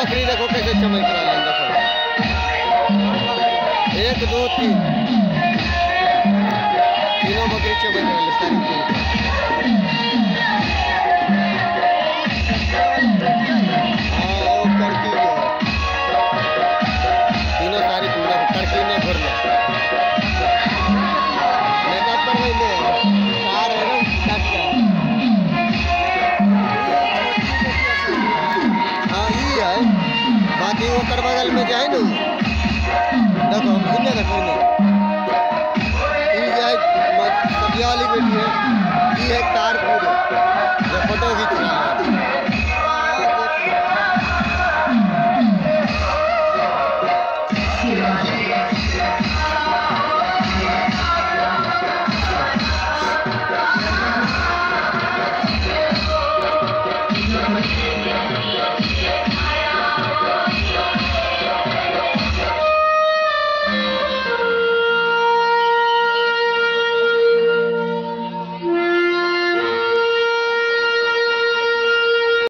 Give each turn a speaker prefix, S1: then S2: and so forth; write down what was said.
S1: बकरी देखो कैसे चमक रहा है, देखो 1 2 3 तीनों बकरी चमक रहा है सारी। तीनों सारी टड़की में घुर लो मेकअप कर रही है कार एकदम टक्का। हाँ ये है बाकी वो कर बगल में जाए ना देखो हम घूमने देखो ये जाए सब्जी वाली बेटी है, ये है कार पूरे जो फोटो